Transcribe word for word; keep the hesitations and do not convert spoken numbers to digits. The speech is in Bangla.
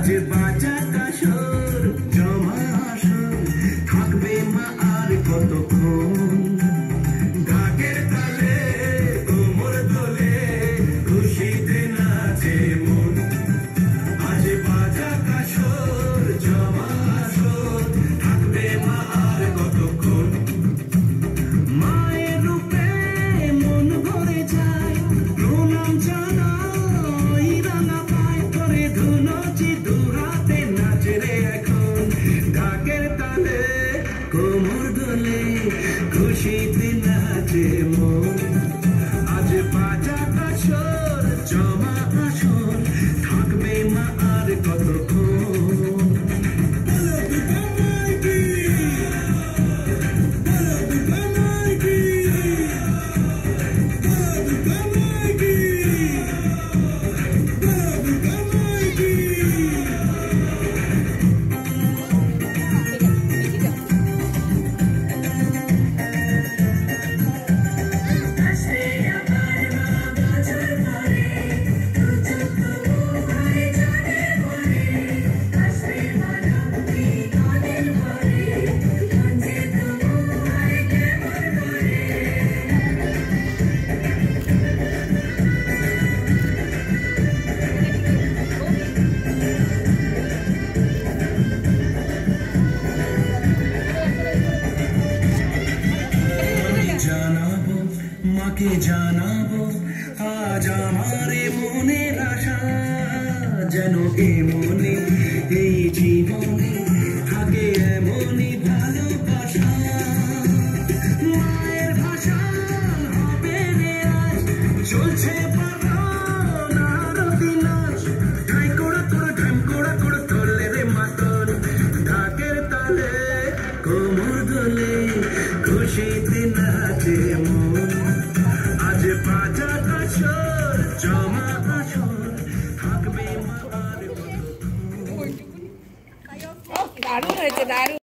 আজ বাজা কাশর জমা আসর থাকবে মা আর কতক্ষণ ঢাকের তালে কোমর দোলে খুশিতে নাচে মন আজ বাজা কাশর জমা আসর থাকবে মা আর কতক্ষণ মায়ের রূপে মন ভরে যায় প্রণাম জানাই রাঙা পায় করে ধুনচি দুরাতে নাচে রে এখন ঢাকের তালে কোমর দোলে খুশিতে নাচে মন আজ বাজা কাশর জমা আসর থাকবে মা আর কতক্ষণ জানাবো মাকে জানাবো আজ আমারে মনের আশা যেন এ মনে এই জীবনে থাকে এমনই ভালোবাসা মায়ের ভাষা হবে রে আজ চলছে আরতি নাচ ঢাই কোড়া কোড়া ঢাম কোড়া কোড়া ধরলে রে মাতন ঢাকের তালে কোমর দোলে খুশিতে